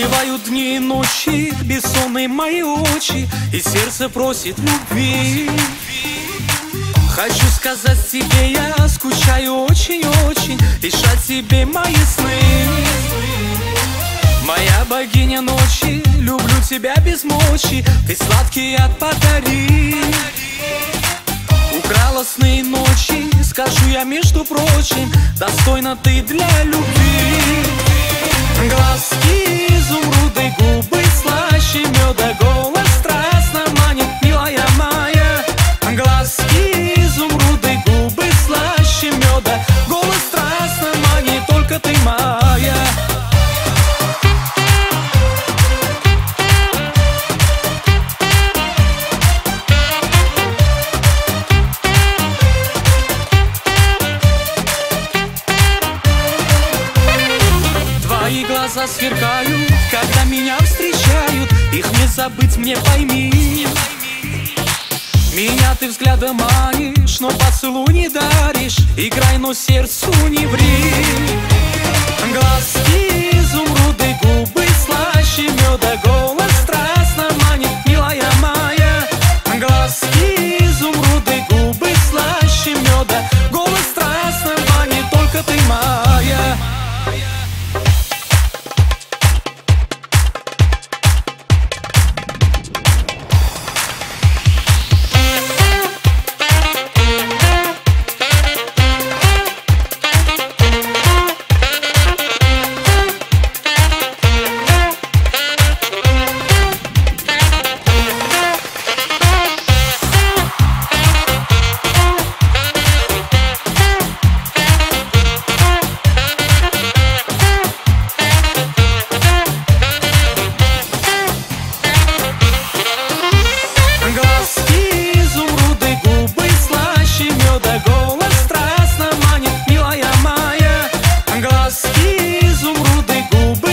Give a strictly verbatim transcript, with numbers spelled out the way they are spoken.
Убивают дни и ночи бессонные мои очи, и сердце просит любви. Хочу сказать тебе, я скучаю очень-очень, решать тебе мои сны. Моя богиня ночи, люблю тебя без мочи, ты сладкий яд подари. Украла сны и ночи, скажу я между прочим, достойна ты для любви. Глазки изумруды, губы слаще меда, голос страстно манит, милая моя. Глазки изумруды, губы слаще меда, голос страстно манит, только ты моя. Твои глаза сверкают, когда меня встречают, их не забыть мне, пойми. Меня ты взглядом манишь, но поцелуй не даришь, играй, но сердцу не ври. Глазки изумруды, губы слаще меда, голос страстно манит, милая моя. Глазки изумруды, губы слаще меда, голос страстно манит, только ты моя. Голос страстно манит, милая моя. Глазки изумруды, губы